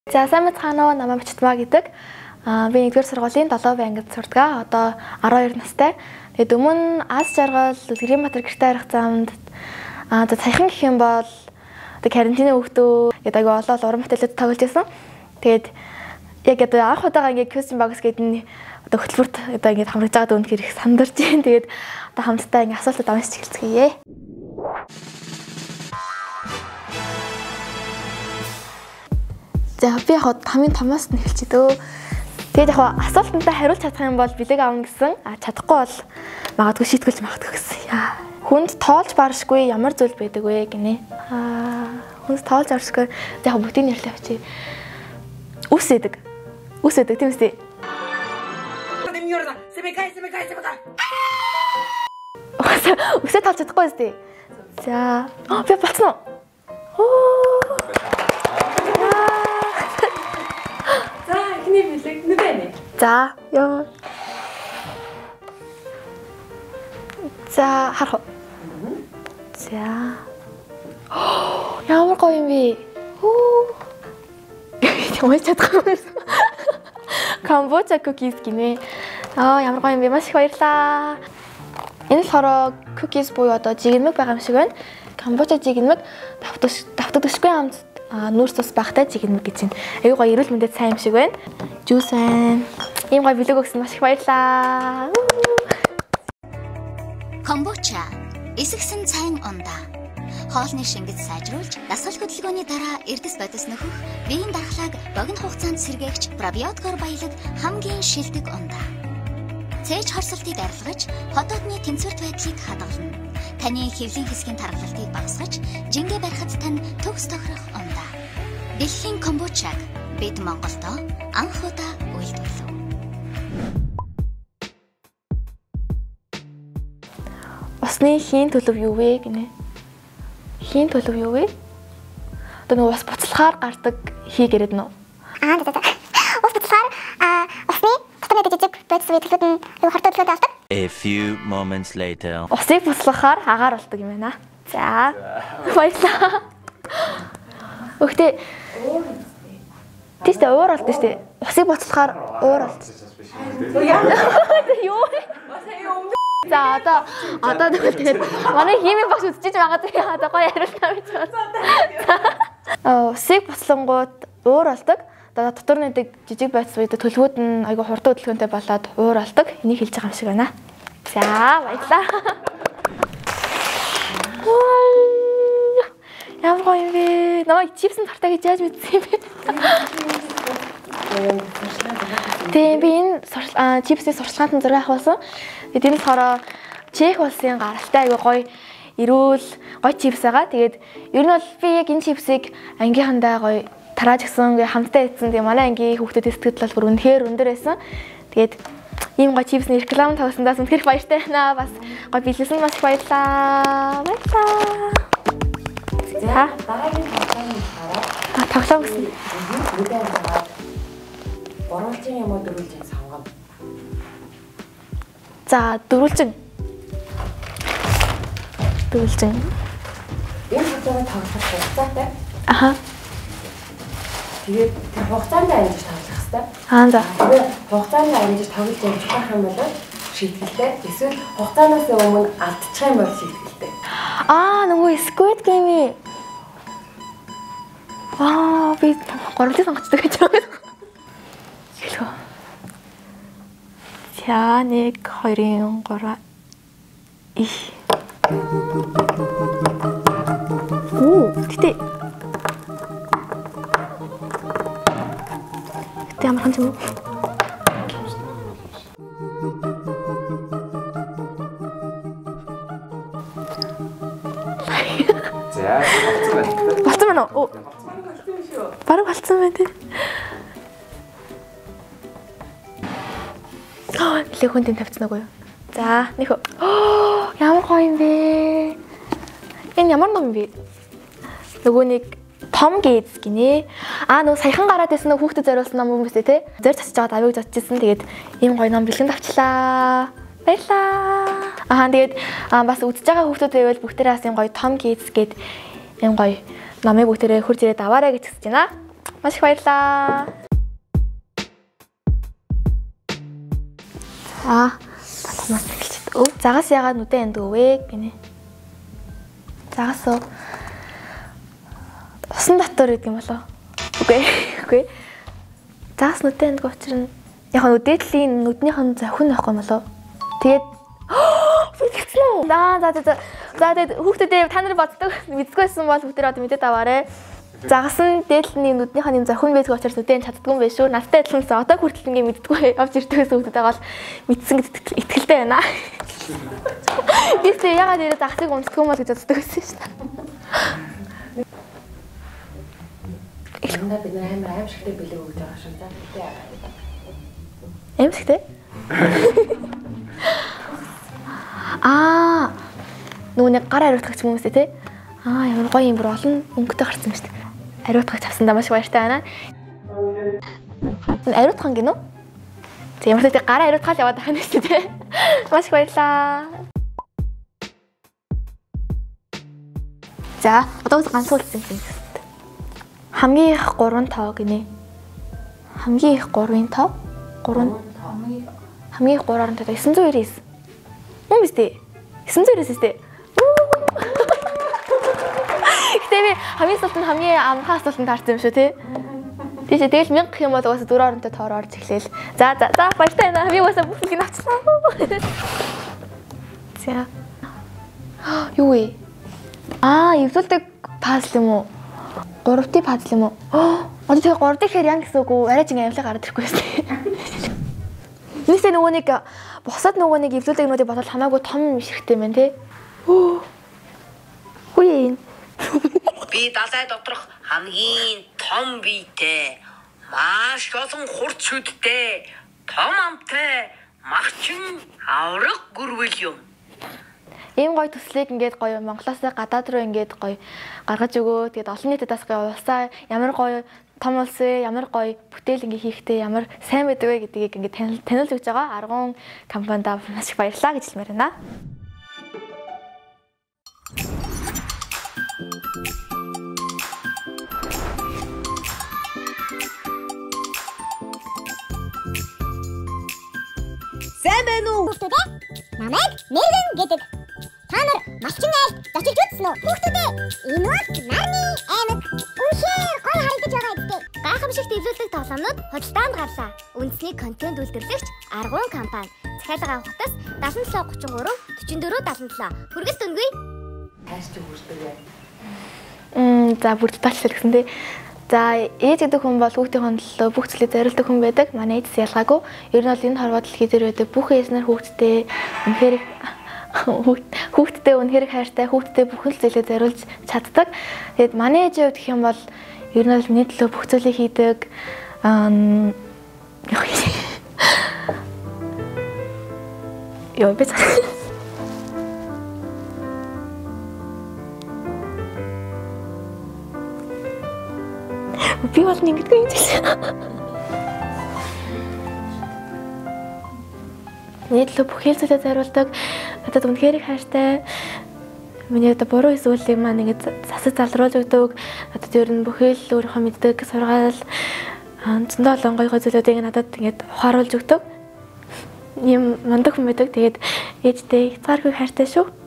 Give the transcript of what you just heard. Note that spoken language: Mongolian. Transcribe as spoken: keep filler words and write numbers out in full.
За сайн мэцхан уу, намайг Бочтмаа гэдэг. Аа би нэгдүгээр сургуулийн долоо ангид сурдаг. Одоо арван хоёр настай. Тэгээд өмнө Аз жаргал Улгэрбаатар гэртээ харах замд аа одоо саяхан гэх юм бол одоо карантины хөвгтөө гэдэг аягүй олол уран бүтээлүүд тоглож байсан. Тэгээд яг одоо анх удаага ингээ Question Box гэдэг нь одоо хөтөлбөрт одоо ингээ хамрагдж байгаа дүнд хэрэг сандарч байна. Тэгээд одоо хамтдаа ингээ асуултууд уншиж эхэлцгээе. За би яг хамгийн томоос нь хэлчихье дөө. Тэгээд яг асуултанд хариулж чадах юм бол бэлэг авна гэсэн. А чадахгүй бол магадгүй шийтгүүлж магадгүй гэсэн. Яа. Хүнд тоолж баршгүй ямар зүйл байдаг вэ гинэ? Аа хүнд тоолж баршгүй яг бүгдийг нэрлээ авчи. Үс эдэг. Үс эдэг тийм үстэй. Үсээ тоолж чадахгүй үстэй. За би болцсон уу? За, ёо. За, харах. За. Ямар гоё юм бэ? Хөө. Ямар чадахгүй юм. Камбоча cookies гинэ. Аа, ямар гоё юм бэ? Маш их баярлаа. Энэ болохоор cookies буюу одоо жигнэмэг байгаа юм шиг байна. Камбоча жигнэмэг давтаж давтагдашгүй амт нүүрс тус багтай жигнэмэг гэж байна. Аюу гоё эрүүл мэндэд сайн юм шиг байна. Жуус байна. Ийм гоё бэлэг өгсөн маш их баярлаа. Камбоча эсэгсэн цайн ундаа. Хоолны шингэд сайжруулж, дасгал хөдөлгөөний дараа эрдэс бодис нөхөх, биеийн дархлааг богино хугацаанд сэргээгч пробиотикоор баялаг хамгийн шилдэг ундаа. Цээж хорсолтыг арилгаж, хотоодны тэнцвэрт байдлыг хадгална. Таны хэвлийн хэсгийн тархалтыг багасгаж, жингээ барихад тань төгс тохирох ундаа. Дэлхийн камбочаг бид Монголдо анх удаа үйлдвэрлэв. Усны хийн төлөв юу вэ гинэ? Хийн төлөв юу вэ? Одоо нэг ус буцалахаар гардаг хий гэрэд нөө. Аа за за. Ус буцалахаар аа усны дотор нэг жижиг бодис үйлдэлүүд нь юу хортой төлөвд авдаг. A few moments later. Усыг буцалахаар агаар болдог юм байна. За. Баярлалаа. Өгтөө тийш уур болд тийш. Усыг буцалахаар уур болд. Юу? За одоо одоо тэгээд манай химийн багш үзчихэж магадгүй одоо гоё хариултаа гэж байна. Аа усыг буцлангууд уур болдог. Одоо дотор нэдэг жижиг байц үед төлөвүүд нь айгүй хурдан хөдөлгөөнтэй болоод уур болдог. Энийг хэлж байгаа юм шиг байна. За баярлалаа. Ямар гоё юм бэ? Намайг чипсэн тартай гэж яаж мэдсэн юм бэ? Тийм би энэ чипсийн сурчлагын зураг авсан. Тэгээд энэ болохоор Чех улсын гаралтай аягүй гоё эрүүл гоё чипс байгаа. Тэгээд ер нь бол би яг энэ чипсийг ангийнхандаа гоё тарааж гисэн гээ хамтдаа идсэн. Тэгээ манай ангийн хүүхдүүдийн сэтгэл бол бүр үнэхээр өндөр байсан. Тэгээд ийм гоё чипсний реклам тавьсандаас үнэхээр баяртай байна. Бас гоё биелсэн маш их баярлаа. Баярлаа. За дараагийн тоглоом хараа. Тоглоом гэсэн. Үдээр хараад боруулчин юм уу дөрвөлжин сонгоно. За дөрвөлжин. Дөрвөлжин. Энэ хугацаанд тоглох хугацаатай. Аха. Тэгээд тэр хугацаанд амжиж тоглох хэрэгтэй. Аа за. Тэгээд хугацаанд амжиж тоглож явах юм бол шийдвэртэй. Эсвэл хугацаанаас өмнө алдчих юм бол шийдвэртэй. Аа нөгөө Squid Game. Аа би гурлыг сонгочтой гэж байна. Хэлхөө. За нэг хоёрын гурав. Их. Оо гэтээ. Гэтээ ямар хэн юм бэ? За болцсон байна. Болцсон байна уу? Бараг болцсон байна тий. Аа, нэлээд хүнд тавьсан уу юу? За, нэг хөө. Ямар гоё юм бэ? Энэ ямар ном юм бэ? Нөгөө нэг Том Гейз гинэ. Аа, нөгөө саяхан гараад байсан нөгөө хүүхдэд зориулсан ном юм байна тий. Зэр цацж аваад авиг зодчихсан. Тэгээд ийм гоё ном бэлгэн тавчлаа. Баярлаа. Аа, тэгээд бас үзэж байгаа хүүхдүүд байвал бүгдээрээ бас ийм гоё Том Гейз гээд ийм гоё номыг бүгдээрээ хурж ирээд аваарай гэж хүсэж байна. Маш их баярлалаа. Аа, татмаас эхэлчихэ. Өв загас яагаад нүдэн энд өвөө гинэ. Загас уу. Усан дотор гэдэг юм болоо. Үгүй үгүй. Загас нүдэн энд учир нь яг нь дээдлийн нүднийхэн зохин байхгүй юм болоо. Тэгээд Тэгсэн үү? За за за. За тэгээд хүүхдүүдээ та нар боддог мэддэггүйсэн бол бүгдээ одоо мэдээд аваарэ. Загас нь дээдлийн нүднийхээ юм зохин байдаг учраас нүдэн чаддгүй юм байна шүү. Настай адилхан одоо хүртэл ингэ мэддэггүй явж ирдэгээс хүүхдүүдээ гол мэдсэн гэдэгт итгэлтэй байна. Бистэ ягаад ирээд загасыг унтдаггүй юм бол гэж боддог байсан шүү дээ. Эхлэндээ бид амар аимшигтэй бэлэг өгж байгаа шүү дээ. Аимшигтэй? Аа. Нөгөө нэг гар ариутгагч хүмүүс те. Аа, ямар гоё юм бүр олон өнгөтэй гарсан шүү дээ. Ариутгагч авсандаа маш баяртай байна. Ариутхан гинөө? Тэг ямар ч тийм гар ариутгаал яваад байгаа юм шүү дээ. Маш их баярлаа. За, одоо ганц үлдсэн юм. Хамгийн их гурван тоо гинэ. Хамгийн их гурван тоо? гурван хамгийн их гурван тоо девять нэр девять. Мөн биз дээ. девять нэр девять дээ. Гэтэ би хамгийн сүүлд нь хамгийн амхан асуултанд таарсан юм шүү тий. Тийш тэгэл мянга гэх юм бол угаасаа дөрөв оронтой тоор орж эхлээл. За за за баяртай байна. Би угаасаа бүхнийг авчлаа. За. Юу вэ? Аа, эвдүүлдэг пазл юм уу? Гуравтын пазл юм уу? Одоо тэгээ гурав дахь яан гэсэн үг үү? Арай ч ингэ авлаа гараад ирэхгүй байсан. Нийсээ нөгөө нэг бусад нөгөө нэг эвлүүлдэг нүдийг бодвол хамаагүй том ширхтэй мэн тий. Хүй. Би далай доторх хамгийн том биетэй, маш олон хурц шүдтэй, том амтай, махчин аврах гүрвэл юм. Ийм гоё төслийг ингээд гоё Монголоос гадаад руу ингээд гоё гаргаж өгөө. Тэгээд олон нийтэд бас гоё улсаа ямар гоё том улсын ямар гоё бүтээл ингээ хийхдээ ямар сайн байдаг вэ гэдгийг ингээ таниулж өгч байгаа Аргун компанид маш их баярлалаа гэж хэлмээр байна. Сайн байна уу? Хүүхдүүдээ намайг Мэргэн гэдэг. Та нар малчин айлд зочилж үзсэн үү? Хүүхдүүдээ энэ бол нарны аймаг. Үнэхээр гоё харагдаж байгаа гэдэг. Гайхамшигт эвлүүлдэг тоглоомнууд худалдаанд гарлаа. Үндэсний контент үйлдвэрлэгч Аргун компани. Захиалга авах утас даасан долоо гучин гурав дөрвөн дөрвөн даасан долоо. Хүргэл дүнгүй. Хайш чи хүрдэг яа. Мм, за бүр таачлал гэсэн тий. За, ээж гэдэг хүн бол хүүхдийн төлөө бүх зүйлийг зориулдаг хүн байдаг. Манай ээжс ялгаагүй. Ер нь бол энэ хорвоо дэлхий дээр байдаг бүх ээжнэр хүүхдтэй үнэхээр хүүхдтэй үнэхээр хайртай, хүүхдтэй бүхэн зүйлийг зориулж чаддаг. Тэгэд манай ээжийн хувьд гэх юм бол ер нь бол миний төлөө бүх зүйлийг хийдэг. Аа Йоо, би Би бол ингэдэг юм чинь. Миний төлөө бүх хэлцүүлээ зориулдаг. Надад үнэхээр их хайртай. Миний одоо буруу зүйлийг маань ингэ засаж залруулж өгдөг. Надад ер нь бүхэл өөрийнхөө мэддэг сургаал зөндөө олон гоё гоё зүйлүүдийг надад ингэ ухааруулж өгдөг. Ийм мундаг хүн байдаг. Тэгээд ээжтэй их цааргүй хайртай шүү.